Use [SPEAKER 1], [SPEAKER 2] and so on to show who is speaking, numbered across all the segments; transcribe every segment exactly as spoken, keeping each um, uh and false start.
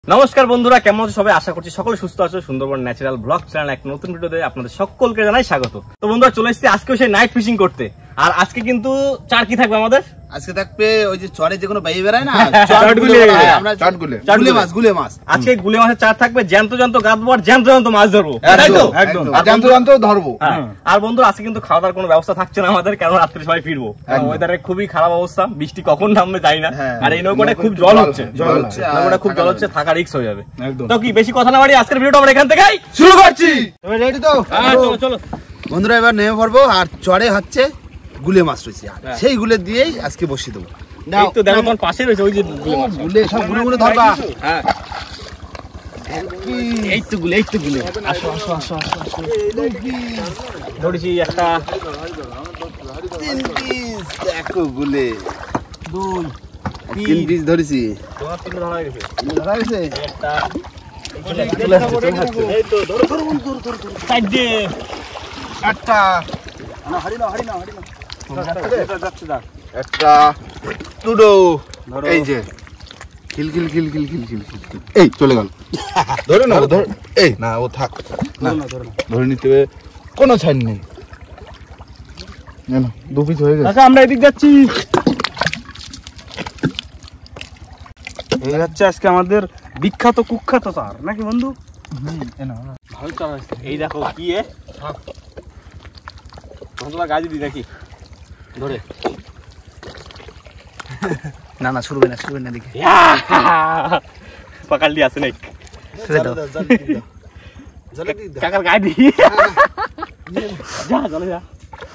[SPEAKER 1] নমস্কার বন্ধুরা, কেমন আছো সবাই? আশা করছি সকলে সুস্থ আছো। সুন্দরবন ন্যাচারাল ব্লগ চ্যানেল এক নতুন ভিডিওতে আপনাদের সকলকে জানাই স্বাগত। তো বন্ধুরা, চলে এসেছি আজকে সেই নাইট ফিশিং করতে। আর আজকে কিন্তু চার কি থাকবে আমাদের?
[SPEAKER 2] আজকে থাকবে ওই যে চরে যে কোনো বাইরে বেড়ায় না,
[SPEAKER 1] চটগুলে
[SPEAKER 2] আমরা চটগুলে গুলে মাছ গুলে মাছ
[SPEAKER 1] আজকে গুলে মাছের চার থাকবে। জ্যান্ত জ্যান্ত গাঁদবো আর জ্যান্ত জ্যান্ত মাছ ধরবো, তাই তো?
[SPEAKER 2] একদম জ্যান্ত জ্যান্ত ধরবো।
[SPEAKER 1] আর বন্ধুরা, আজকে কিন্তু খাওয়া দাওয়ার কোনো ব্যবস্থা থাকছে না আমাদের, কারণ রাত্রে সবাই ফিরবো। ওয়েদারের খুবই খারাপ অবস্থা, বৃষ্টি কখন নামবে জানি না। আর এই নৌকাটা খুব জল হচ্ছে, নৌকাটা খুব জল হচ্ছে, থাকা রিস্ক হয়ে যাবে। তো কি বেশি কথা না বাড়ি, আজকের ভিডিওটা আমরা এখান থেকেই শুরু করছি।
[SPEAKER 2] তুমি রেডি তো?
[SPEAKER 1] চলো চলো
[SPEAKER 2] বন্ধুরা, এবার নেমে পড়বো। আর চরে হচ্ছে গুলে মাছ রয়েছে, সেই গুলে দিয়েই আজকে বসিয়ে দেবো।
[SPEAKER 1] এই তো দেখো তোমার পাশে রয়েছে ওই যে গুলে মাছ।
[SPEAKER 2] গুলে সব গুলে গুলে ধরবা।
[SPEAKER 1] হ্যাঁ, এই তো গুলে, এই তো গুলে। আসো আসো আসো আসো ধরেছি একটা,
[SPEAKER 2] তিন পিস দেখো গুলে,
[SPEAKER 1] দুই
[SPEAKER 2] তিন পিস ধরেছি।
[SPEAKER 1] তোমার তিনটে ধরা হয়ে গেছে।
[SPEAKER 2] ধরা গেছে
[SPEAKER 1] একটা চলে আসছে, চলে আসছে। এই তো ধরো ধরো ধরো ধরো সাইড দিয়ে
[SPEAKER 2] একটা না, হারি না হারি না হারি না
[SPEAKER 1] যাচ্ছে না।
[SPEAKER 2] একটা দুটো, এই যে খিল খিল খিল খিল খিল খিল খিল খিল। এই চলে গেল। ধরে না ধর, এই না ও থাক না, ধরে নিতে হবে, কোনো ছাড় নেই। না না, দু পিস হয়ে গেছে।
[SPEAKER 1] কাকা আমরা এদিক যাচ্ছি।
[SPEAKER 3] এই হচ্ছে আজকে আমাদের বিখ্যাত কুখ্যাত চার, নাকি বন্ধু?
[SPEAKER 1] ভালো চার আছে। এই দেখো কি এ তোমার গাজি দি নাকি ধরে।
[SPEAKER 3] না না, শুরু না শুরু না, দেখি
[SPEAKER 1] পাকাল দিয়ে আছে নাকি কাকার গায়ে দি। যা চলে যা।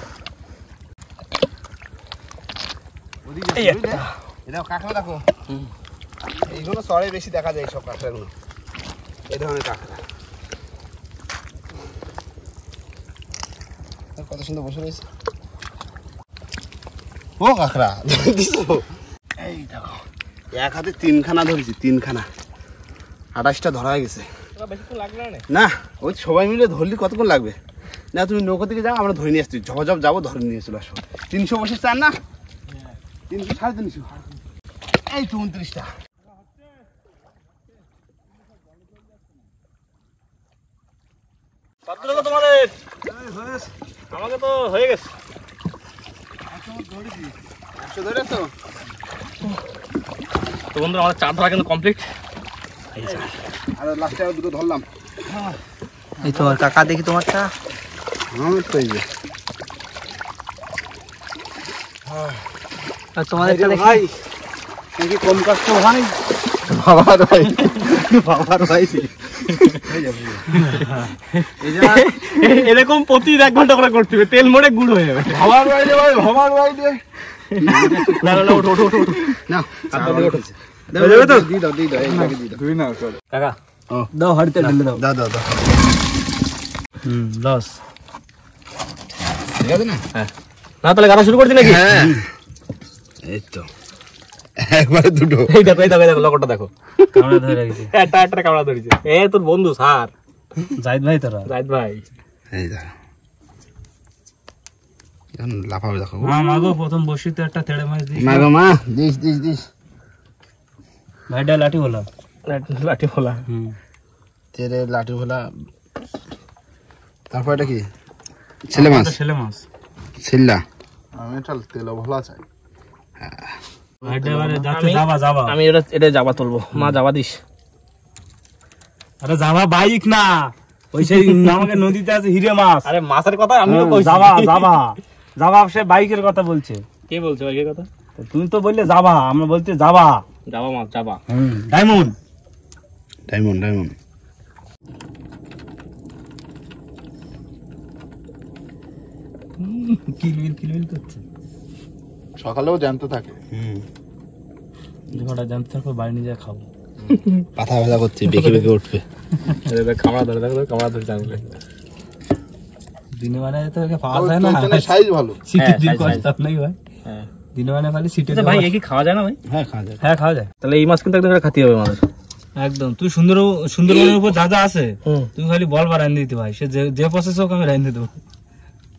[SPEAKER 1] এই একটা
[SPEAKER 2] এটা কাঁকড়া দেখো, এইগুলো চরে বেশি দেখা যায়, সব কাঁকড়াগুলো এই ধরনের কাঁকড়া। কত সুন্দর বসে রয়েছে। ও কাঁকড়া দিছো, এই দেখো এক হাতে তিনখানা ধরেছি, তিনখানা আঠাশটা ধরা হয়ে গেছে।
[SPEAKER 1] বেশিক্ষণ লাগবে না।
[SPEAKER 2] না, ওই সবাই মিলে ধরলি কতক্ষণ লাগবে? না তুমি নৌকা থেকে যাও, আমরা ধরে নিয়ে আসছি, ঝপঝপ যাবো, ধরে নিয়ে চলে আসো। তিনশো বসে চান না, তিনশো সাড়ে তিনশো, এই তো উনত্রিশটা।
[SPEAKER 1] কতটুকু তোমাদের? আমাকে তো হয়ে গেছে।
[SPEAKER 2] একশো ধরেছো?
[SPEAKER 1] তো বন্ধুরা, আমাদের চার ধরা কিন্তু কমপ্লিট।
[SPEAKER 2] আর লাস্টে আর দুটো ধরলাম।
[SPEAKER 3] এই তোমার কাকা, দেখি তোমারটা।
[SPEAKER 2] হ্যাঁ তো এই যে
[SPEAKER 3] আর তোমাদেরটা দেখি।
[SPEAKER 2] ভাই নাকি কম কষ্ট ভাই, বাবার ভাই বাবার ভাই
[SPEAKER 1] এরকম প্রতি এক ঘন্টা করে করতে হবে, তেল মরে গুড় হয়ে যাবে।
[SPEAKER 2] বাবার ভাই রে ভাই, বাবার ভাই রে।
[SPEAKER 1] না না ওঠো ওঠো ওঠো
[SPEAKER 2] না
[SPEAKER 1] হাতটা দিয়ে ওঠো।
[SPEAKER 2] দেবে দেবে তো, দি দাও দি দাও, এই লাগে দি দাও। তুই না চল
[SPEAKER 1] কাকা
[SPEAKER 3] দাও, হাড়িতে ঢেলে দাও।
[SPEAKER 2] দাও দাও দাও।
[SPEAKER 3] হুম, দশ।
[SPEAKER 2] ঠিক আছে না?
[SPEAKER 1] হ্যাঁ, না তাহলে গানা শুরু করছি নাকি?
[SPEAKER 2] হ্যাঁ, এই তো একবারে দুটো।
[SPEAKER 1] এই দেখো এই দেখো এই দেখো লগটা দেখো,
[SPEAKER 3] কামড়া ধরে রাখছি।
[SPEAKER 1] একটা একটা কামড়া ধরেছে। এ তোর বন্ধু স্যার
[SPEAKER 3] জাহিদ ভাই, তোরা
[SPEAKER 1] জাহিদ ভাই।
[SPEAKER 2] এই দেখো এখন লাফাবে, দেখো
[SPEAKER 3] মা মাগো, প্রথম বসিতে একটা তেড়ে মাছ দিস।
[SPEAKER 2] মা গো মা, দিস দিস দিস।
[SPEAKER 3] ভাইটা লাঠি বলা।
[SPEAKER 1] লাঠি ফোলা।
[SPEAKER 3] হুম,
[SPEAKER 2] তেরে লাঠি ভোলা। তারপর এটা কি? ছেলে মাছ,
[SPEAKER 3] ছেলে মাছ।
[SPEAKER 2] ছিল্লা। আমি এটা তেল ভোলা চাই।
[SPEAKER 3] ভাইটা এবারে যাচ্ছে যাবা যাবা।
[SPEAKER 1] আমি এটা এটা জাবা তুলবো। মা জাবা দিস।
[SPEAKER 3] আরে যাবা বাইক না, ওই সেই আমাকে নদীতে আছে হিরে মাছ।
[SPEAKER 1] আরে মাছের কথা আমিও কইছি।
[SPEAKER 3] যাবা যাবা যাবা, সে বাইকের কথা বলছে।
[SPEAKER 1] কে বলছো বাইকের কথা?
[SPEAKER 3] তো তুমি তো বললে যাবা, আমরা বলতে যাবা।
[SPEAKER 1] জাবা মাছ জাবা।
[SPEAKER 3] হুম, ডায়মন্ড।
[SPEAKER 2] Diamond diamond.
[SPEAKER 3] কিলবিল কিলবিল করছে।
[SPEAKER 2] সকালেও জ্যান্ত থাকে।
[SPEAKER 3] হুম, ঝড়া জানতে থাকো, বাড়ি নিয়ে যা খাবো।
[SPEAKER 2] পাতা ভেজা করছে, বেঁকে বেঁকে উঠবে।
[SPEAKER 1] কামড়া ধরে দেখো, কামড়া ধরে টানলে
[SPEAKER 3] দিনে মানে তো একে পাওয়া যায় না।
[SPEAKER 2] সাইজ ভালো।
[SPEAKER 3] শীতের দিন কষ্ট নাই ভাই।
[SPEAKER 1] হ্যাঁ,
[SPEAKER 3] দিনে মানে খালি শীতে।
[SPEAKER 1] ভাই এই কি খাওয়া যায় না ভাই?
[SPEAKER 2] হ্যাঁ খাওয়া যায়।
[SPEAKER 3] হ্যাঁ, খাওয়া যায়।
[SPEAKER 1] তাহলে এই মাছ কিন্তু একদম খাতি হবে আমাদের
[SPEAKER 3] একদম। তুই সুন্দর সুন্দরবনের উপর যা যা আছে,
[SPEAKER 1] হুম।
[SPEAKER 3] তুই খালি বল বা রান্ধে দিতে ভাই, সে যে- যে প্রসেস হোক আমি রান্ধে দেবো।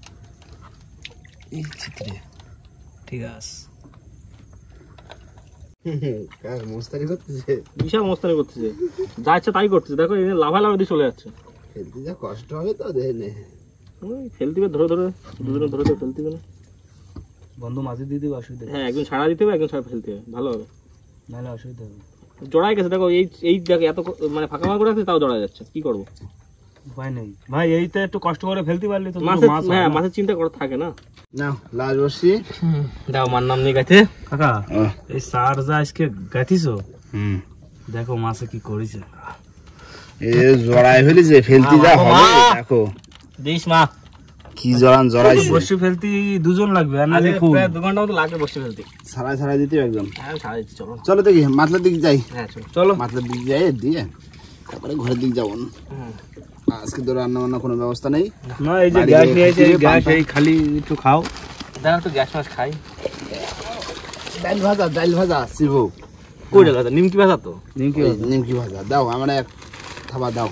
[SPEAKER 2] এই চিত্রে
[SPEAKER 3] ঠিক আছে।
[SPEAKER 2] মোস্তারি করতেছে,
[SPEAKER 1] বিশাল মস্তানি করতেছে, যা ইচ্ছা তাই করতেছে। দেখো লাভা লাভা দিয়ে চলে যাচ্ছে।
[SPEAKER 2] ফেলতে যা কষ্ট হবে তো দেখে
[SPEAKER 1] ফেলতে ধরে ধরে দুজনে ধরে ধরে ফেলতে হবে।
[SPEAKER 3] বন্ধু মাঝে দিয়ে দিবে, অসুবিধা
[SPEAKER 1] হ্যাঁ, একজন ছাড়া দিতে হবে, একজন ছাড়া ফেলতে হবে, ভালো হবে।
[SPEAKER 3] নাহলে অসুবিধা হবে।
[SPEAKER 1] জড়াই গেছে দেখো, এই এই দেখো এত মানে ফাঁকা ফাঁকা করে আছে, তাও জড়া যাচ্ছে। কি করবো?
[SPEAKER 3] উপায় নেই ভাই, এইটা একটু কষ্ট করে ফেলতে পারলে তো
[SPEAKER 1] মাছের,
[SPEAKER 3] মাছ।
[SPEAKER 1] হ্যাঁ মাছের চিন্তা করে থাকে না।
[SPEAKER 2] নাও লাল বসি
[SPEAKER 1] দাও, মার নাম নিয়ে গেছে
[SPEAKER 3] কাকা। এই সার যা আজকে গাথিছো,
[SPEAKER 2] হুম
[SPEAKER 3] দেখো মাছে কি করেছে।
[SPEAKER 2] এ জড়াই ফেলেছে, ফেলতে যা হবে দেখো।
[SPEAKER 1] দিস মা,
[SPEAKER 2] কি জড়ান জড়াইছে।
[SPEAKER 3] বসে ফেলতে দুজন লাগবে, আর না
[SPEAKER 1] আজকে
[SPEAKER 3] দেখুন
[SPEAKER 1] প্রায় দু ঘন্টা মতো লাগবে বসে ফেলতে।
[SPEAKER 2] ছাড়াই ছাড়াই দিতে একদম।
[SPEAKER 1] হ্যাঁ ছাড়া দিচ্ছি, চলো
[SPEAKER 2] চলো দেখি মাতলার দিক যাই।
[SPEAKER 1] হ্যাঁ চলো
[SPEAKER 3] চলো।
[SPEAKER 2] মাতলার দিক যাই দিয়ে তারপরে ঘরের দিক যাবো। আজকে তো রান্না বান্না কোনো ব্যবস্থা নেই।
[SPEAKER 3] না এই যে গ্যাস নিয়েছে, গ্যাস এই খালি একটু খাও।
[SPEAKER 1] দেখো একটু গ্যাস মাছ খাই।
[SPEAKER 2] ডাল ভাজা, ডাল ভাজা শিবু।
[SPEAKER 1] কই জায়গা? নিমকি ভাজা তো।
[SPEAKER 3] নিমকি
[SPEAKER 2] এই নিমকি ভাজা দাও, আমার এক থাবা দাও।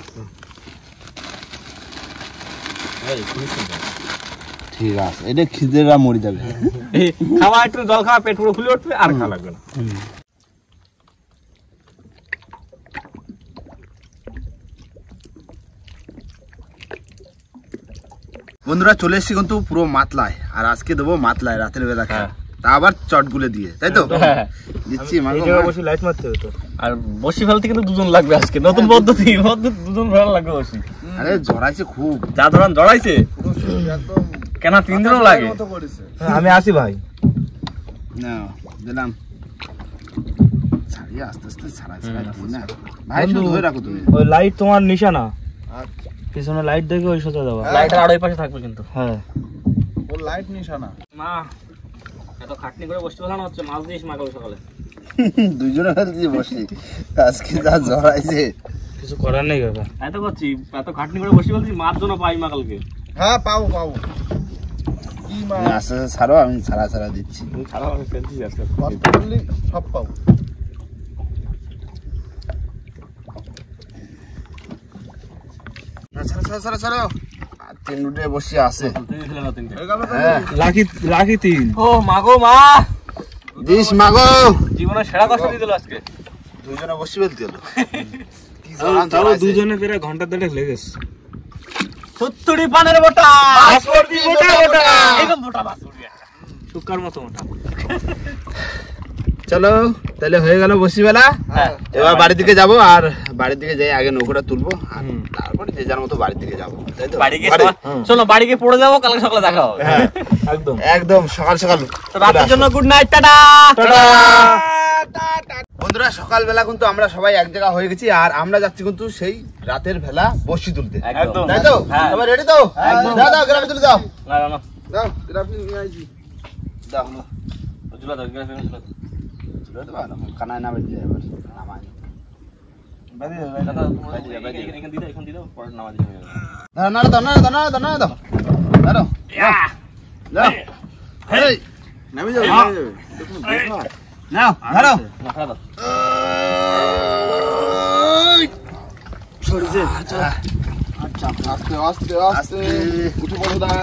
[SPEAKER 2] ঠিক আছে, এটা খিদেরা মরে যাবে।
[SPEAKER 1] খাওয়া একটু জল খাওয়া, পেট পুরো ফুলে উঠবে, আর খাওয়া লাগবে না।
[SPEAKER 2] বন্ধুরা চলে এসেছি কিন্তু পুরো মাতলায়, আর আজকে দেবো মাতলায় রাতের বেলা খায়, তা আবার চটগুলো দিয়ে, তাই তো দিচ্ছি।
[SPEAKER 3] বসে লাইট মারতে হবে তো।
[SPEAKER 1] আর বসি ফেলতে কিন্তু দুজন লাগবে আজকে, নতুন পদ্ধতি, দুজন ভালো লাগবে বসি।
[SPEAKER 2] আরে জড়াইছে খুব,
[SPEAKER 1] যা ধরান জড়াইছে কেন, তিন দিনও লাগে।
[SPEAKER 3] আমি আসি ভাই।
[SPEAKER 2] না দিলাম ছাড়িয়ে আস্তে আস্তে ছাড়াই ছাড়াই দিই না ভাই, শুধু ধরে রাখো তুমি।
[SPEAKER 3] ওই লাইট তোমার নিশানা, পিছনে লাইট দেখে ওই সোজা যাবা।
[SPEAKER 1] লাইটের আর ওই পাশে থাকবে কিন্তু।
[SPEAKER 3] হ্যাঁ
[SPEAKER 2] ও লাইট নিশানা
[SPEAKER 1] মা, এত খাটনি করে বসতে বসানো হচ্ছে, মাছ দিস মা কাল সকালে।
[SPEAKER 2] দুইজনে ফেলছি বসি, আজকে যা জড়াইছে
[SPEAKER 3] কিছু করার নেই কাকা।
[SPEAKER 1] তাই তো করছি, এত খাটনি করে বসে বলছি, মাছ জন্য পাই মা কালকে।
[SPEAKER 2] হ্যাঁ পাবো পাবো, আস্তে আস্তে ছাড়ো, আমি ছাড়া ছাড়া দিচ্ছি।
[SPEAKER 1] খারাপ আমি ফেলছি আজকে,
[SPEAKER 2] সব পাবো। ছাড়ো ছাড়ো ছাড়ো ছাড়ো, তিন উঠে বসে আছে।
[SPEAKER 3] লাকি লাকি তিন।
[SPEAKER 1] ও মাগো মা,
[SPEAKER 2] দিস মাগো,
[SPEAKER 1] জীবনের সেরা কষ্ট দিয়ে দিল আজকে।
[SPEAKER 2] দুইজনে বসে ফেলতে হলো।
[SPEAKER 3] দুজনে প্রায় ঘন্টা দেড়েক লেগেছে।
[SPEAKER 1] সত্তরি পানের মোটা, মোটা মোটা, একদম মোটা মাছ,
[SPEAKER 3] শুকার মতো মোটা।
[SPEAKER 2] চলো তাহলে হয়ে গেল বসি বেলা। এবার বাড়ির দিকে যাবো, আর বাড়ির দিকে যাই আগে নৌকোটা তুলবো, আর তারপরে যে যার মতো বাড়ির দিকে যাবো।
[SPEAKER 1] বাড়ি গিয়ে শোনো, বাড়ি গিয়ে পড়ে যাবো, কালকে সকালে দেখা হবে।
[SPEAKER 3] একদম
[SPEAKER 2] একদম সকাল সকাল।
[SPEAKER 1] রাতের জন্য গুড নাইট, টাটা।
[SPEAKER 2] বন্ধুরা সকালবেলা কিন্তু আমরা সবাই এক জায়গা হয়ে গেছি, আর আমরা যাচ্ছি কিন্তু সেই রাতের বেলা বসি তুলতে,
[SPEAKER 1] একদম।
[SPEAKER 2] তাই তো? সবাই রেডি তো? দাও দাও গ্রামে তুলে দাও,
[SPEAKER 1] না না না,
[SPEAKER 2] দাও গ্রামে নিয়ে আইছি, দাও
[SPEAKER 1] জুলা দাও, গ্যাস ফেলে জুলা দাও।
[SPEAKER 2] তুলে দাও না, কানায় না বেজে এবার নামাই।
[SPEAKER 1] দাদা, এখানে দিয়ে দাও, এখানে দিয়ে দাও, পরে নামা দিতে হবে।
[SPEAKER 2] দাও না দাও না দাও না দাও না দাও দাও দাও, এই নামে যাবে, নামে যাবে, নাও ধরো।
[SPEAKER 1] না খারাপ দাও।
[SPEAKER 2] সরিছে, আচ্ছা আস্তে আস্তে আস্তে উঠে পড়ো দা।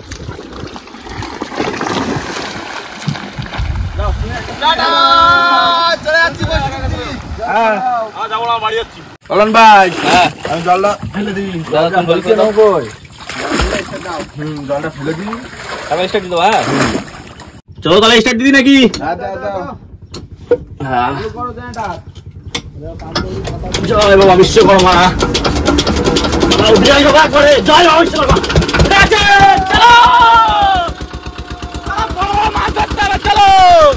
[SPEAKER 2] টাটা, চলে যাচ্ছি বসি।
[SPEAKER 3] হ্যাঁ
[SPEAKER 1] আমার যাবো না, বাড়ি যাচ্ছি।
[SPEAKER 2] চলন ভাই,
[SPEAKER 1] হ্যাঁ,
[SPEAKER 2] আমি জলটা ফেলে দিই।
[SPEAKER 1] বলছি না কই,
[SPEAKER 2] হুম জলটা ফেলে দিই।
[SPEAKER 1] আমি স্টার্ট দিতে হ্যাঁ। চলো তাহলে স্টার্ট দিদি নাকি?
[SPEAKER 2] দাও দাও দাও,
[SPEAKER 1] হ্যাঁ,
[SPEAKER 2] করো দেটা।
[SPEAKER 1] জয় বাবা বিশ্বকর্মা, জয় বাবা করে, জয় বাবা বিশ্বকর্মা। ঠিক আছে, চলো আমার বড় বড় মাছ ধরতে হবে, চলো।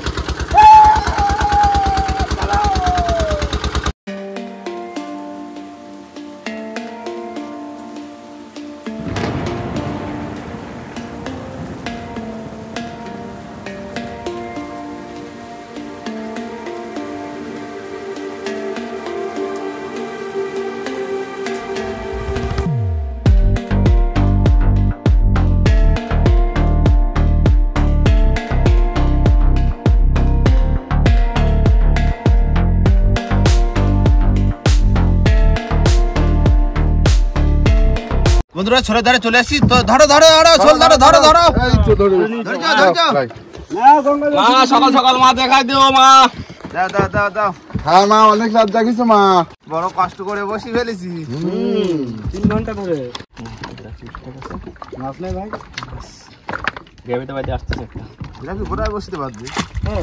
[SPEAKER 2] বন্ধুরা ছোট ধারে চলে আসছি তো, ধরো ধরো ধরো ছোল ধরো ধরো ধরো, ধরো ধরো।
[SPEAKER 1] মা সকাল সকাল মা দেখাই দিও মা।
[SPEAKER 4] দাও দাও দাও দাও।
[SPEAKER 2] হ্যাঁ মা, অনেক রাত জাগিছো মা।
[SPEAKER 4] বড় কষ্ট করে বসি ফেলেছি।
[SPEAKER 3] তিন ঘন্টা ধরে মাছ নেই ভাই।
[SPEAKER 1] গ্রাভিটা বাইতে আসতেছে একটা।
[SPEAKER 4] এটা কি গোটায় বসতে পারবি?
[SPEAKER 3] হ্যাঁ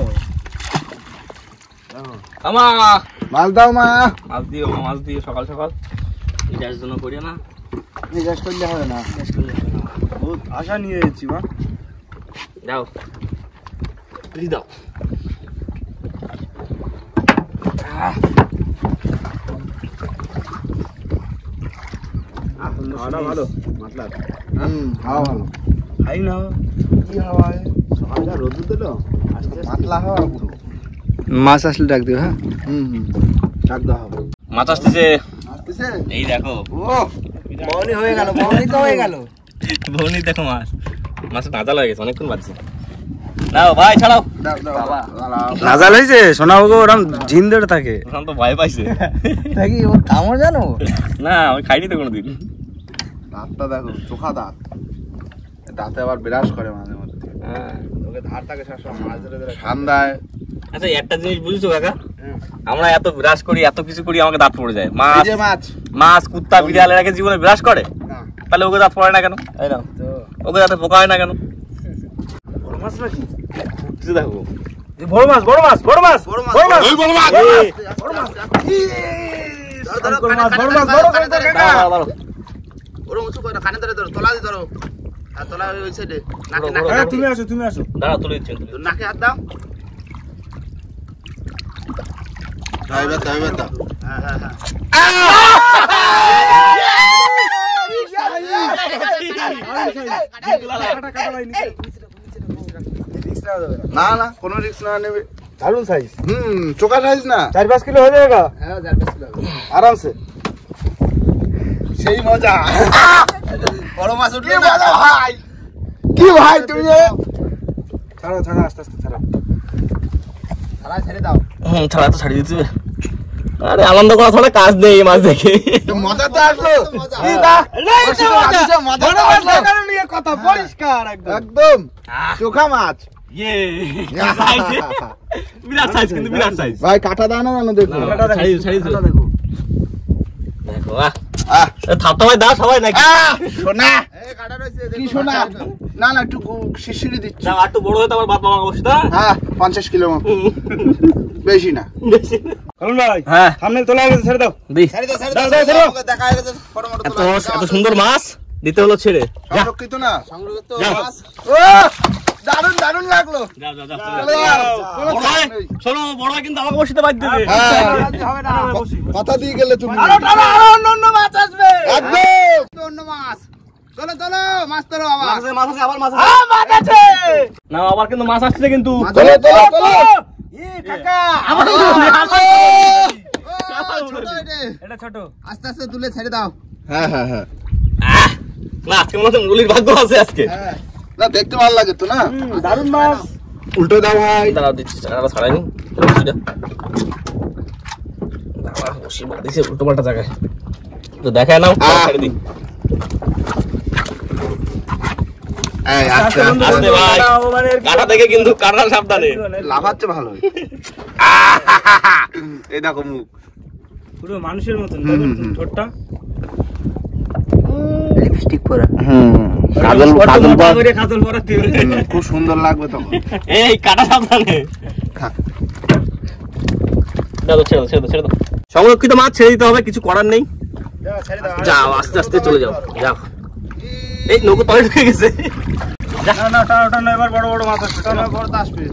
[SPEAKER 1] আমা
[SPEAKER 2] মাছ দাও মা।
[SPEAKER 1] মাছ দিও মাছ দিও সকাল সকাল। এই গ্যাস জন্য করিও না,
[SPEAKER 3] এই গ্যাস করলে হবে না, গ্যাস করলে হবে না। বহুত আশা নিয়ে এসেছি মা।
[SPEAKER 1] যাও দি দাও।
[SPEAKER 4] হাওয়াটা ভালো মাতলা।
[SPEAKER 2] হুম, হাওয়া ভালো।
[SPEAKER 3] খাই না
[SPEAKER 2] কি হাওয়া?
[SPEAKER 4] সকালে রোদ দিল
[SPEAKER 2] পাতলা হাওয়া পুরো।
[SPEAKER 3] মাছ আসলে ডাক দিও। হ্যাঁ
[SPEAKER 2] হুম হুম, ডাক দাও হবে।
[SPEAKER 1] মাছ আসতেছে।
[SPEAKER 2] আসতেছে?
[SPEAKER 1] এই দেখো
[SPEAKER 2] ও
[SPEAKER 3] বউনি হয়ে গেল, বউনি তো হয়ে গেল।
[SPEAKER 1] বউনি দেখো মাছ। মাছ নাজাল হয়ে গেছে, অনেকক্ষণ বাজছে। নাও ভাই ছাড়াও।
[SPEAKER 2] দাও দাও বাবা।
[SPEAKER 3] নাজাল হয়েছে সোনা বাবু, ওরম ঝিন ধরে থাকে।
[SPEAKER 1] ওখান তো ভয় পাইছে।
[SPEAKER 3] দেখি ও কামড় জানো
[SPEAKER 1] না আমি খাইনি তো কোনোদিন।
[SPEAKER 2] দাঁতটা দেখো, চোখা দাঁত। দাঁতে আবার বিরাজ করে মাঝে মধ্যে।
[SPEAKER 1] হ্যাঁ।
[SPEAKER 2] ওকে ধার থাকে সবসময় মাছ ধরে ধরে ঠান্ডায়।
[SPEAKER 1] আচ্ছা একটা জিনিস বুঝছো কাকা, আমরা এত বিরাজ করি এত কিছু করি আমাকে দাঁত পড়ে যায়। মাছ
[SPEAKER 2] এই যে মাছ।
[SPEAKER 1] মাছ কুত্তা বিড়াল এর আগে জীবনে বিরাজ করে,
[SPEAKER 2] না।
[SPEAKER 1] তাহলে ওকে দাঁত পড়ে না কেন?
[SPEAKER 3] এই নাও তো
[SPEAKER 1] ওকে দাঁতে পোকা হয় না কেন?
[SPEAKER 3] বড় মাছ নাকি?
[SPEAKER 1] উঠতে দেখো।
[SPEAKER 3] এই বড় মাছ, বড় মাছ, বড় মাছ,
[SPEAKER 4] বড় মাছ,
[SPEAKER 3] বড় মাছ,
[SPEAKER 2] ওই বড় মাছ।
[SPEAKER 3] এই,
[SPEAKER 4] বড় মাছ।
[SPEAKER 3] বড় মাছ, বড় মাছ, বড় করে ধর কাকা।
[SPEAKER 1] দাঁড়াও, দাঁড়াও।
[SPEAKER 4] ওরম উঁচু করে কানে ধরে ধরো, তলা দিয়ে ধরো। আর তলা ওই সাইডে নাকে
[SPEAKER 1] বড়,
[SPEAKER 4] নাকে
[SPEAKER 1] বড়।
[SPEAKER 3] কাকা তুমি আসো, তুমি আসো।
[SPEAKER 1] দাঁড়াও, তুলে দিচ্ছি, তুলে
[SPEAKER 4] তোর নাকে হাত দাও।
[SPEAKER 2] দাও এবার দাও এবার দাও।
[SPEAKER 4] হ্যাঁ হ্যাঁ হ্যাঁ।
[SPEAKER 3] কাটা কাটা ভাই নিচে।
[SPEAKER 2] না না, কোনো রিস্ক না নেবে।
[SPEAKER 3] দারুন সাইজ,
[SPEAKER 2] হুম, চোখা সাইজ না,
[SPEAKER 3] চার পাঁচ কিলো হয়ে যাবে।
[SPEAKER 4] হ্যাঁ যার বেশি লাগবে।
[SPEAKER 2] আরামসে। সেই মজা।
[SPEAKER 4] বড় মাছ উঠবে
[SPEAKER 2] কি
[SPEAKER 4] না
[SPEAKER 2] মজা ভাই, কি ভাই তুমি এ?
[SPEAKER 3] ছাড়ো ছাড়ো, আস্তে আস্তে ছাড়ো।
[SPEAKER 4] থালা ছেড়ে দাও।
[SPEAKER 1] হুম, ছাড়া তো ছাড়িয়ে দিচ্ছে। আরে আনন্দ করা ছাড়া কাজ নেই এই মাছ দেখে।
[SPEAKER 2] তো মজা তো আসলো।
[SPEAKER 4] মজা।
[SPEAKER 2] কি দা?
[SPEAKER 3] এই তো মজা।
[SPEAKER 2] মজা
[SPEAKER 3] বড়
[SPEAKER 2] তো
[SPEAKER 3] মাছ
[SPEAKER 2] আসলো।
[SPEAKER 3] দেখানো নিয়ে কথা পরিষ্কার একদম।
[SPEAKER 2] একদম চোখা মাছ।
[SPEAKER 1] ইয়ে সাইজে বিরাট সাইজ, কিন্তু বিরাট সাইজ।
[SPEAKER 2] ভাই কাটা দাও না জানো দেখো।
[SPEAKER 3] কাটা দেখো,
[SPEAKER 1] ছাড়িয়ে ছাড়িয়ে
[SPEAKER 3] কাটা দেখো।
[SPEAKER 1] দেখো আহ
[SPEAKER 2] আহ,
[SPEAKER 1] থাপটা ভাই দাও সবাই নাকি?
[SPEAKER 2] আহ, সোনা।
[SPEAKER 4] এই কাটা রয়েছে
[SPEAKER 2] কি
[SPEAKER 4] দেখো।
[SPEAKER 2] সোনা? না না, একটু শিশিরি দিচ্ছি।
[SPEAKER 1] দাও একটু বড় হতে আমার বাপ মা বসে দা।
[SPEAKER 2] হ্যাঁ, পঞ্চাশ কিলো মতো, বেশি না।
[SPEAKER 3] কারণ ভাই
[SPEAKER 1] হ্যাঁ
[SPEAKER 3] সামনে তোলা হয়ে গেছে, ছেড়ে দাও।
[SPEAKER 1] দি
[SPEAKER 4] ছেড়ে দাও ছেড়ে
[SPEAKER 3] দাও,
[SPEAKER 4] দাও
[SPEAKER 3] দাও, ছেড়ে দাও।
[SPEAKER 4] আমাকে দেখা হয়ে গেছে ফটো মটো
[SPEAKER 1] এত
[SPEAKER 4] তোলা।
[SPEAKER 1] এত সুন্দর মাছ দিতে হলো ছেড়ে।
[SPEAKER 2] সংরক্ষিত না।
[SPEAKER 4] সংরক্ষিত
[SPEAKER 1] যাও।
[SPEAKER 4] মাছ।
[SPEAKER 2] ও দারুণ দারুণ লাগলো।
[SPEAKER 1] যাও যাও যাও
[SPEAKER 2] চলে যাও। কোনো
[SPEAKER 1] বড়
[SPEAKER 2] চাপ
[SPEAKER 1] ভাই,
[SPEAKER 2] নেই।
[SPEAKER 1] শোনো বড় ভাই কিন্তু আমাকে বসিতে বাধ্য দেবে।
[SPEAKER 2] হ্যাঁ,
[SPEAKER 4] হবে না।
[SPEAKER 2] কথা দিয়ে গেলে তুমি।
[SPEAKER 4] আরো টানো, আরো অন্য অন্য মাছ আসবে।
[SPEAKER 2] একদম।
[SPEAKER 4] অন্য মাছ। চলো চলো মাছ তোলো আবার।
[SPEAKER 1] মাছ আছে, মাছ আছে, আবার মাছ আছে। মাছ আছে। না আবার কিন্তু মাছ আসছে কিন্তু।
[SPEAKER 2] চলো চলো চলো।
[SPEAKER 3] ই কাকা,
[SPEAKER 1] আবার
[SPEAKER 4] ও, ছোট এটা।
[SPEAKER 3] এটা ছোট।
[SPEAKER 4] আস্তে আস্তে তুলে ছেড়ে দাও।
[SPEAKER 2] হ্যাঁ হ্যাঁ হ্যাঁ।
[SPEAKER 1] আহ, না আজকে মনে হচ্ছে মুরলির ভাগ্য আছে আজকে।
[SPEAKER 2] না দেখতে ভালো লাগে তো না।
[SPEAKER 3] দারুন মাছ।
[SPEAKER 2] উল্টো দাও ভাই।
[SPEAKER 1] দাঁড়াও দিচ্ছি, চাকাটা ছাড়াইনি বসিটা। বাবা বসি বাঁধিছে উল্টো পাল্টা জায়গায়, তো দেখায় নাও
[SPEAKER 2] আহ।
[SPEAKER 1] ছেড়ে দিই।
[SPEAKER 2] এই আচ্ছা
[SPEAKER 1] আস্তে ভাই, কাটা থেকে কিন্তু কাটা সাবধানে।
[SPEAKER 2] লাফাচ্ছে ভালো। এই দেখো মুখ।
[SPEAKER 3] পুরো মানুষের মতন
[SPEAKER 2] হুম, হুম, হুম।
[SPEAKER 3] ঠোঁটটা।
[SPEAKER 2] হুম, কাজল কাজল
[SPEAKER 3] মোটা
[SPEAKER 2] পর-
[SPEAKER 3] করে কাজল পরাতে হবে।
[SPEAKER 2] হুম, খুব সুন্দর লাগবে তখন।
[SPEAKER 1] এই কাটা সাবধানে।
[SPEAKER 2] থাক।
[SPEAKER 1] দাও দাও, ছেড়ে দাও ছেড়ে দাও ছেড়ে দাও। সংরক্ষিত মাছ ছেড়ে দিতে হবে, কিছু করার নেই।
[SPEAKER 3] যাও, ছেড়ে দাও।
[SPEAKER 1] যাও আস্তে আস্তে চলে যাও, যাও। এই নৌকো তলে ঢুকে গেছে।
[SPEAKER 3] না না, টানো টানো, এবার বড় বড় মাছ আসবে। টানো।
[SPEAKER 4] বড় তো আসবে।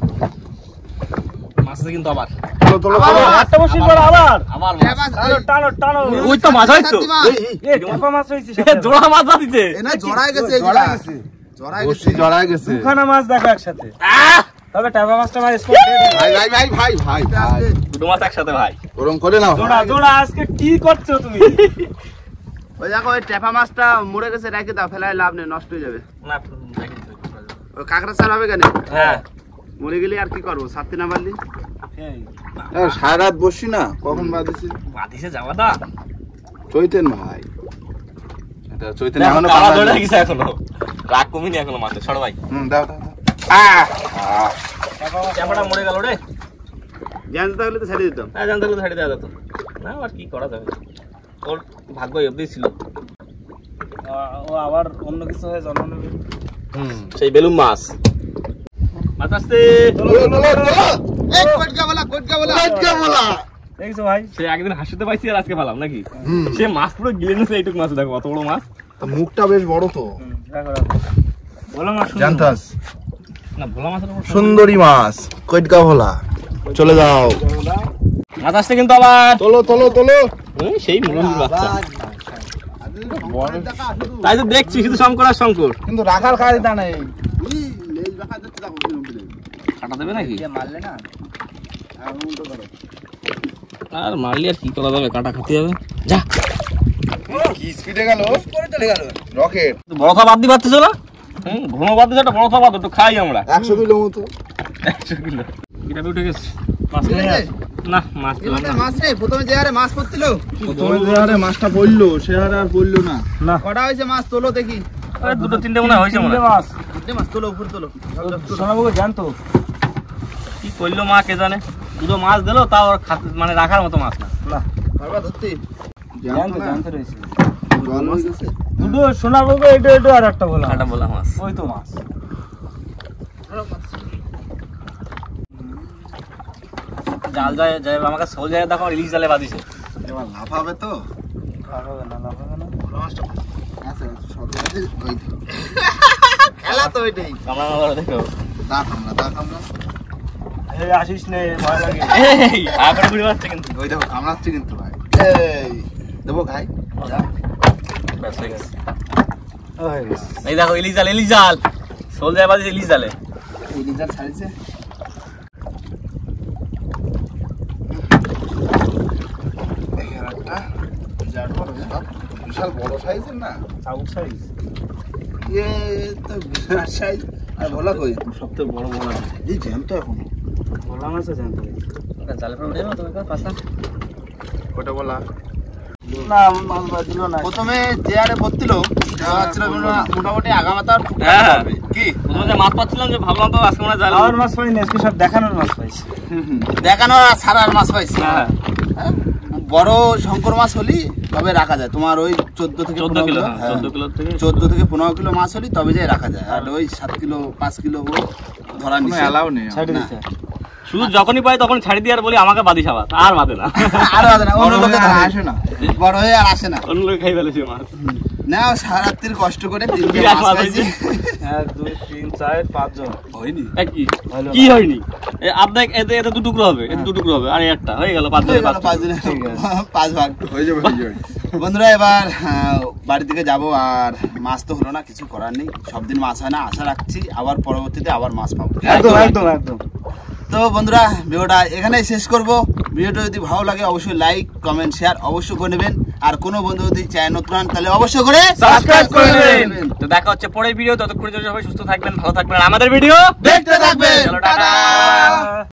[SPEAKER 1] মাছ আছে কিন্তু আবার
[SPEAKER 2] তোলো তোলো তোলো।
[SPEAKER 3] মাছটা বসিয়ে পড়ো আবার।
[SPEAKER 1] আবার
[SPEAKER 4] এ
[SPEAKER 1] মাছ।
[SPEAKER 4] মাছ,
[SPEAKER 3] টানো টানো টানো।
[SPEAKER 1] ওই তো মাছ হয়তো।
[SPEAKER 4] সত্যি মাছ।
[SPEAKER 3] এ টেপা মাছ হয়েছে
[SPEAKER 1] এ,
[SPEAKER 3] সাথে।
[SPEAKER 1] জোড়া মাছ বাঁধিছে।
[SPEAKER 4] এ না জড়ায় গেছে
[SPEAKER 2] জড়ায়
[SPEAKER 4] এগুলা।
[SPEAKER 2] গেছে।
[SPEAKER 4] জড়ায়
[SPEAKER 2] বসি
[SPEAKER 4] গেছে।
[SPEAKER 2] জড়ায় গেছে।
[SPEAKER 3] দুখানা মাছ দেখো একসাথে।
[SPEAKER 1] আহ!
[SPEAKER 3] তবে টেপা মাছটা ভাই স্পট ডেড।
[SPEAKER 2] ভাই ভাই ভাই ভাই ভাই ভাই।
[SPEAKER 1] দুটো মাছ একসাথে ভাই।
[SPEAKER 2] গরম করে নাও।
[SPEAKER 3] জোড়া জোড়া আজকে কি করছো তুমি?
[SPEAKER 4] ওই দেখো ওই টেপা মাছটা মরে গেছে, রেখে দাও, ফেলায় লাভ নেই, নষ্ট হয়ে যাবে।
[SPEAKER 1] না
[SPEAKER 4] ওই কাঁকড়া চাল হবে কেন?
[SPEAKER 1] হ্যাঁ
[SPEAKER 4] মরে গেলে আর কি করবো, সাথে না পারলি?
[SPEAKER 3] এই,
[SPEAKER 2] এ, সারা রাত বসি না, কখন বাঁধিছি?
[SPEAKER 1] বাঁধিছে যাওয়া দা।
[SPEAKER 2] চৈতেন ভাই। এটা চৈতেন
[SPEAKER 1] দেখো,
[SPEAKER 2] এখনো
[SPEAKER 1] কালা
[SPEAKER 2] পালা
[SPEAKER 1] ধরে
[SPEAKER 2] নেই।
[SPEAKER 1] রেখেছে এখনো। রাগ কমিনি এখনো মাছের, সরো ভাই।
[SPEAKER 2] হুম, দাও দাও দাও। আহ! আহ!
[SPEAKER 3] টেপা মাছ।
[SPEAKER 1] ক্যামেরা মরে গেল রে।
[SPEAKER 4] জ্ঞান থাকলে তো ছেড়ে দিতাম।
[SPEAKER 1] হ্যাঁ জানতে হলে ছাড়িয়ে দেওয়া যেত না, আর কি করা যাবে, ওর ভাগ্য অব্দি ছিল।
[SPEAKER 3] ও আবার অন্য কিছু হয়ে জন্ম নেবে।
[SPEAKER 1] হুম সেই বেলুন মাছ মাছ আসতে
[SPEAKER 3] দেখছো ভাই,
[SPEAKER 1] সে একদিন হাসিতে পাইছি আর আজকে পালাম নাকি। সে মাছ পুরো গিলে নিয়েছে এইটুকু মাছ, দেখো অত বড় মাছ।
[SPEAKER 2] মুখটা বেশ বড় তো,
[SPEAKER 3] বলো না
[SPEAKER 2] জানতাস
[SPEAKER 1] না ভোলা মাছের উপর
[SPEAKER 2] সুন্দরী মাছ কইটকা ভোলা। চলে যাও,
[SPEAKER 1] মাছ আসছে কিন্তু আবার
[SPEAKER 2] তোলো তোলো তোলো।
[SPEAKER 1] হুম, সেই মুরগির বাচ্চা। তাই তো দেখছি শুধু শঙ্কর আর শঙ্কর,
[SPEAKER 2] কিন্তু রাখার কায়দা নেই।
[SPEAKER 1] কাটা দেবে নাকি?
[SPEAKER 4] মারলে না
[SPEAKER 1] আর মারলি আর কি করা যাবে, কাটা খেতে হবে। যা
[SPEAKER 2] কি স্পিডে গেল, চলে গেল রকেট।
[SPEAKER 1] বড় থা বাদ দি পারতেছ না? হুম ঘুমো বাদ দিছে, একটা বড় থা বাদ একটু খাই আমরা।
[SPEAKER 2] একশো কিলো মতো।
[SPEAKER 1] একশো কিলো এটা উঠে গেছে।
[SPEAKER 3] মাছ নিয়ে আস।
[SPEAKER 1] না মাছ পেলাম না।
[SPEAKER 4] মাছ রে, প্রথমে যে হারে মাছ পড়ছিল
[SPEAKER 2] প্রথমে যে হারে মাছটা পড়লো সে হারে আর পড়লো না।
[SPEAKER 3] না
[SPEAKER 4] কটা হয়েছে মাছ তোলো দেখি।
[SPEAKER 1] আরে দুটো তিনটে মনে হয় হয়েছে মনে
[SPEAKER 3] তিনটে
[SPEAKER 1] হয়।
[SPEAKER 3] মাছ
[SPEAKER 4] তিনটে মাছ তোলো, উপরে তোলো।
[SPEAKER 3] সোনাবাবু জানতো
[SPEAKER 1] কি করলো মা কে জানে, দুটো মাছ দিলো তাও ওর খাত- মানে রাখার মতো মাছ না।
[SPEAKER 3] না
[SPEAKER 4] পারবা ধরতে?
[SPEAKER 3] জানতো জানতো রয়েছে
[SPEAKER 2] জল হয়ে গেছে।
[SPEAKER 3] দুটো সোনাবাবু, এটা এটা আর একটা বলা
[SPEAKER 1] কাটা বলা মাছ।
[SPEAKER 3] ওই তো মাছ।
[SPEAKER 1] জাল যায় যায় আমাকে সোল যায় দেখো ইলিশ জালে বাঁধিছে।
[SPEAKER 2] এবার লাফাবে তো।
[SPEAKER 3] লাফাবে না লাফাবে না।
[SPEAKER 4] খেলা তো ওইটাই।
[SPEAKER 1] আমরা আমরা দেখো
[SPEAKER 2] দাঁত আমরা দাঁত আমরা
[SPEAKER 3] এই আসিস নে, ভয় লাগে।
[SPEAKER 1] এই আবার ঘুরে আসছে কিন্তু।
[SPEAKER 2] ওই দেখো কামড়াচ্ছে কিন্তু ভাই। এই দেবো খাই।
[SPEAKER 1] ব্যাস হয়ে গেছে।
[SPEAKER 3] ও হয়ে গেছে।
[SPEAKER 1] এই দেখো ইলিশ জাল, ইলিশ জাল সোল যায় বাঁধিছে ইলিশ জালে।
[SPEAKER 4] এই লিজার ছাড়ছে।
[SPEAKER 2] বিশাল বড় সাইজের না।
[SPEAKER 3] চাবুক সাইজ।
[SPEAKER 2] ইয়ে তো বিরাট সাইজ। আর বলা কই
[SPEAKER 1] সবথেকে বড় বড় আছে।
[SPEAKER 2] এই জ্যাম তো এখন।
[SPEAKER 3] ভোলা মাছও জানতো।
[SPEAKER 1] জালে পরে উঠে যাবো তুমি পাশা।
[SPEAKER 2] ওটা বলা
[SPEAKER 3] না মাছ বাদ দিল না।
[SPEAKER 4] প্রথমে যে হারে পড়ছিল মোটামুটি আগামাতার
[SPEAKER 1] হ্যাঁ
[SPEAKER 4] কি
[SPEAKER 1] প্রথমে যে মাছ পাচ্ছিলাম যে ভাবলাম তো আজকে মনে হয় জাল।
[SPEAKER 3] খাওয়ার মাছ পাইনি, আজকে সব দেখানোর মাছ পাইছি।
[SPEAKER 4] দেখানো আর ছাড়ার মাছ পাইছি।
[SPEAKER 1] হ্যাঁ
[SPEAKER 4] হ্যাঁ, বড় শঙ্কর মাছ হলি তবে রাখা যায়। তোমার ওই চোদ্দ থেকে
[SPEAKER 1] চোদ্দ
[SPEAKER 4] পনেরো
[SPEAKER 1] কিলো,
[SPEAKER 4] কিলো
[SPEAKER 1] হ্যাঁ চোদ্দ কিলো থেকে
[SPEAKER 4] চোদ্দ থেকে পনেরো কিলো মাছ হলি তবে যাই রাখা যায়। আর ওই সাত কিলো পাঁচ কিলো ও ধরা
[SPEAKER 2] কোনো
[SPEAKER 4] নিষেধ।
[SPEAKER 2] অ্যালাউ নেই।
[SPEAKER 3] ছাড়ে
[SPEAKER 4] না।
[SPEAKER 3] দিতে।
[SPEAKER 1] শুধু যখনই পাই তখন ছাড়ি দিয়ে আর বলি আমাকে বাদিস আবার, আর বাদে না।
[SPEAKER 4] আর বাদে না, অন্য
[SPEAKER 2] বড়
[SPEAKER 4] লোকে
[SPEAKER 2] হয়ে আর
[SPEAKER 4] ধরে।
[SPEAKER 2] আসে না।
[SPEAKER 4] বড় হয়ে আর আসে না।
[SPEAKER 1] অন্য লোক খাই ফেলেছে মাছ।
[SPEAKER 4] না সারাত্রির কষ্ট করে তিনটে
[SPEAKER 1] বিরাট
[SPEAKER 4] মাছ
[SPEAKER 1] মাছ
[SPEAKER 4] পাইছি।
[SPEAKER 3] এক দুই তিন চার পাঁচজন
[SPEAKER 4] হয়নি
[SPEAKER 1] এ কি
[SPEAKER 3] হলো
[SPEAKER 1] কি হয়নি, এ আর্ধেক এতে এতে দু টুকরো হবে, এতে দু টুকরো হবে, আর এই একটা হয়ে গেল পাঁচ
[SPEAKER 4] হয়ে
[SPEAKER 1] জনের
[SPEAKER 4] গেল
[SPEAKER 1] পাঁচ
[SPEAKER 4] পাঁচ দিনে পাঁচ ভাগ।
[SPEAKER 2] হয়ে যাবে হয়ে যাবে।
[SPEAKER 4] বন্ধুরা এবার আহ, বাড়ির দিকে যাব। আর মাছ তো হলো না, কিছু করার নেই। সব দিন মাছ হয় না, আশা রাখছি আবার পরবর্তীতে আবার মাছ পাবো।
[SPEAKER 3] একদম একদম একদম।
[SPEAKER 4] তো বন্ধুরা ভিডিওটা এখানেই শেষ করব। ভিডিওটা যদি ভালো লাগে অবশ্যই লাইক কমেন্ট শেয়ার অবশ্যই করে নেবেন। আর কোনো বন্ধু যদি চ্যানেল নতুন হন তাহলে অবশ্যই করে
[SPEAKER 1] সাবস্ক্রাইব করে দেবেন। তো দেখা হচ্ছে পরের ভিডিও, ততক্ষণ সবাই সুস্থ থাকবেন, ভালো থাকবেন, আমাদের ভিডিও
[SPEAKER 4] দেখতে থাকবেন।
[SPEAKER 1] চলো টাটা।